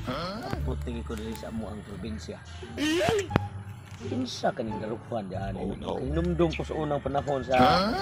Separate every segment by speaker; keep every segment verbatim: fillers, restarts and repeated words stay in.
Speaker 1: Puti ko diri sa amo ang probinsya. Kinsa kaning daruhan diyan.
Speaker 2: Oh, no.
Speaker 1: Inumdum ko sa unang panahon sa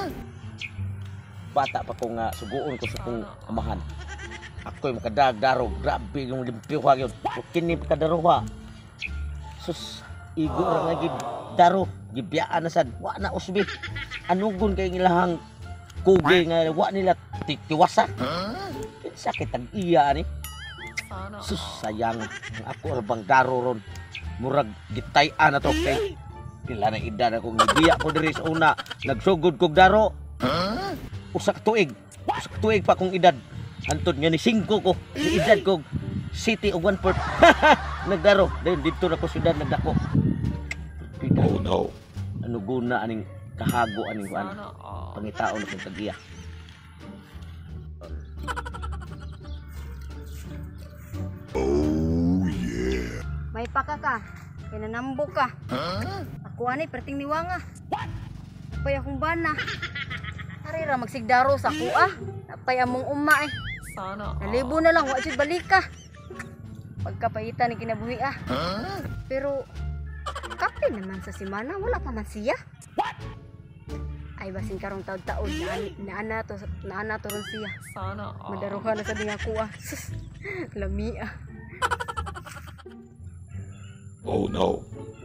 Speaker 1: bata pa ko nga suguon ko sa kong amahan. Ako'y makadagdarog, grabe yung limpiwa yun. Kini pagkadaruha. Sus, igo ra nga gid daro, gibiyaan na sad. Wa na usbi. Anugon kay ilahang kuge nga wa nila titiwasa. Sakit ang iya ni. Sus, sayang. Ang ako rabang daro ron. Murag gitay-an na to kay pila na edad akong nagiya ko diri sa una. Nagsugod kog daro. Usak tuig. Usak tuig pa kong edad. Antod nga ni singko ko. Ni edad kog city of one port. Nagdaro. Dayon dito na ko syudad nagdako.
Speaker 2: Oh no.
Speaker 1: Ano guna aning kahago aning kuan. Pangitaon na kong tagiya.
Speaker 2: Oh yeah.
Speaker 3: May paka ka. Kaya nanambok ka. Ako anay perting niwanga. Napay akong bana. Harira magsigdaro sa ako ah. Napay among uma eh. Nalibo na lang. Wajud balik ka. Pagkapaitan ni kinabuhi ah. Pero kape naman sa simana. Wala pa man siya. Ay basin karong taon-taon. Naana to, naana to ron siya. Madaruhan na sa dinga ko ah. Sus, lami ah.
Speaker 2: Oh no.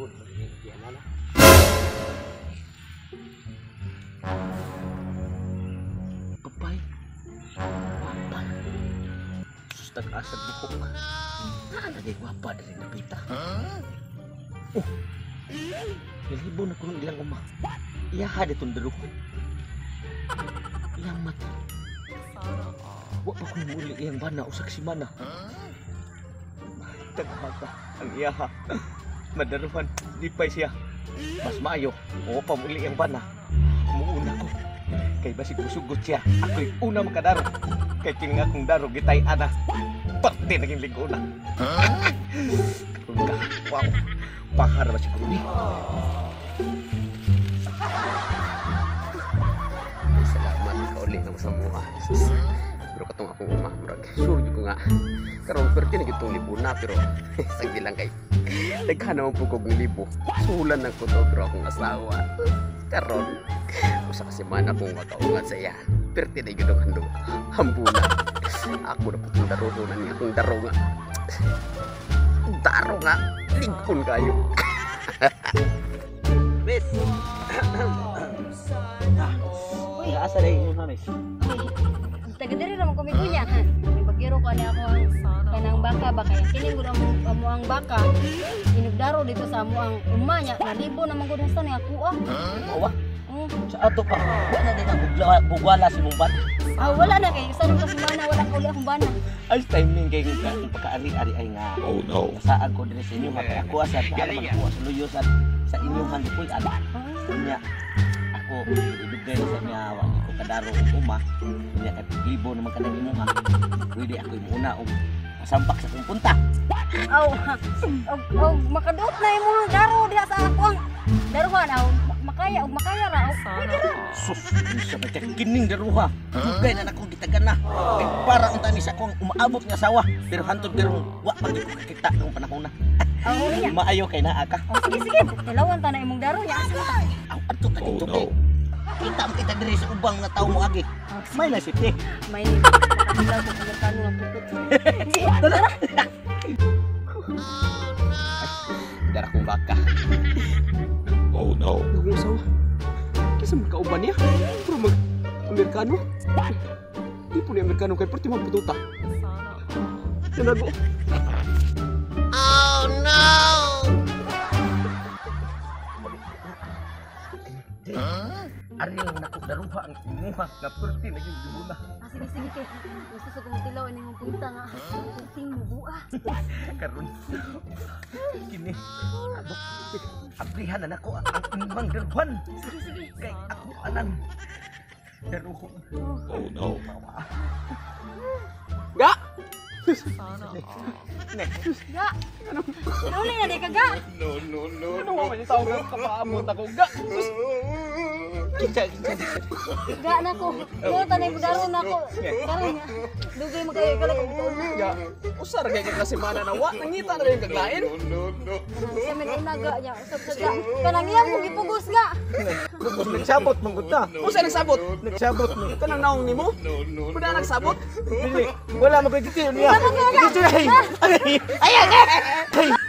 Speaker 1: Kapay. Wapa. Sus, tag-asad bukok. Nagay wapa dari napita. Oh. Nilibo na kung ilang uma. Iyaha ditong daro. Iyang mata. Wa pa kong muli iyang bana usak si mana. Tagmata ang iyaha. Madaruhan, lipay siya. Mas maayo, o pa muli iyang bana. Muuna ko. Kay basig musugot siya. Ako'y una makadaro. Kay kining akong daro gitay ana. Pati naging ligo na. Karun ka, wow. Pakar ba siguro ni? Salamat ka ulit ng sa mga. Pero katong akong uma, murag sure ko nga. Karon perti na gitong libo na pero sagdi lang kay. Daghan naman po kog libo. Sulan na ko to pero akong asawa. Karon usa ka semana kong makaungat sa iya. Perti na gidong handong hambuna. Ako na putong daro na niya akong daro nga. Daro nga. Lingkon kayo. Miss. Uy, asa na yung miss?
Speaker 3: Taga diri ra man ko miguya ha. Bagiro ko ani ako kanang baka baka yang kining gud amo ang baka. Inugdaro dito sa amo ang uma nya nalibo naman gud sa ni ako ah.
Speaker 1: Wa. Sa ato pa. Wa na din ang bugla bugwala si mong bat.
Speaker 3: Ah wala na kay sa nung semana wala ko uli akong bana.
Speaker 1: Ay timing kay nga pagkaari-ari ay nga.
Speaker 2: Oh no.
Speaker 1: Saan ko diri sa inyo kay ako asad para magkuha sa luyo sa sa inyong handukoy ala. Nya ako ibigay sa niya wa ko kadaro og uma. Nya kay libo naman kanang imuha. Pwede ako imuna og masampak sa kong punta.
Speaker 3: Aw. Og og makadot na imong daro diha sa ako ang daruhan aw makaya og makaya ra.
Speaker 1: Sus, sa batik kining daruha. Dugay na nakong gitagan na. Kay para ang tanis akong umaabot nga sawa. Pero hantod karong wa pa gyud ko kakita ng panahon na.
Speaker 3: Aw niya.
Speaker 1: Maayo kay naa ka.
Speaker 3: Oh, sige sige. Tilawan ta na imong daro nya.
Speaker 1: Aw adto ka
Speaker 2: Oh
Speaker 1: dito
Speaker 2: no.
Speaker 1: kay. Kita mo kita diri sa ubang nga tawo mo agi. May nasipti.
Speaker 3: May nakatilaw ko kung kano nga putot. Dara.
Speaker 1: Dara kong baka.
Speaker 2: Oh no.
Speaker 4: Naging asawa. Kasi magkauban niya. Pero mag-Amerikano. Di po ni Amerikano kay perti magpututa. Tinago.
Speaker 1: Oh no! Ari lang nako daruha ang imuha na perti na yung duguna.
Speaker 3: Ah, sige sige kay. Gusto sa kong tilaw ini mong punta nga. Puting mo buah.
Speaker 1: Karon kini adok abrihan na nako ang imong daruhan.
Speaker 3: Sige sige.
Speaker 1: Kay ako anang daruho.
Speaker 2: Oh no.
Speaker 4: Ga!
Speaker 1: Ne.
Speaker 3: Ga. Uli na di ka ga.
Speaker 1: No no no.
Speaker 4: Ano mo man yung tawag ng kapaamot ako? Ga!
Speaker 1: Kinsa, kinsa.
Speaker 3: Ga na ko. Yo tanay daro na ko. Karon nga. Dugay mo kayo kala ko.
Speaker 4: Ya, usar kay ka kasi mana na wa nangita na rin kaglain.
Speaker 3: Sa men una ga nya usab sa ga. Kanang iyang mo gipugos ga.
Speaker 1: Pugos nagsabot manggut ta.
Speaker 4: Usa nagsabot?
Speaker 1: Nagsabot ni.
Speaker 4: Kanang naong nimo? Kuda nagsabot?
Speaker 1: Dili. Wala mo koy kitiyo niya. Dito na. Ay, ay, ay.